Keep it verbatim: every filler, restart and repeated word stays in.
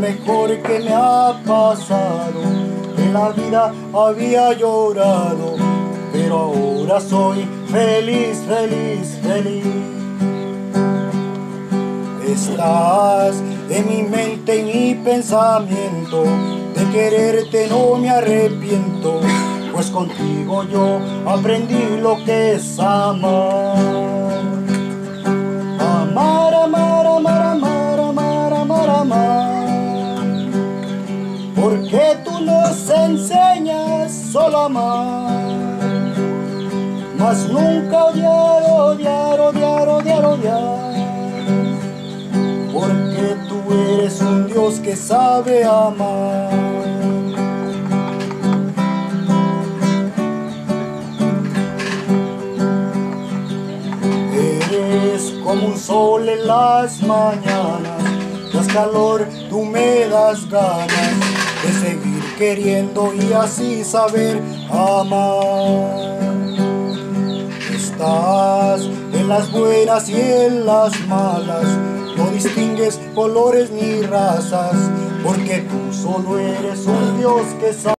mejor que me ha pasado. En la vida había llorado, pero ahora soy feliz, feliz, feliz. Estás en mi mente y mi pensamiento, de quererte no me arrepiento, pues contigo yo aprendí lo que es amar. Amar, amar, amar, amar, amar, amar, amar. Porque tú nos enseñas solo a amar, mas nunca odiar, odiar, odiar, odiar, odiar. Porque tú eres un Dios que sabe amar. Eres como un sol en las mañanas, das calor, tú me das ganas de seguir queriendo y así saber amar. Estás en las buenas y en las malas, no distingues colores ni razas, porque tú solo eres un Dios que sabe.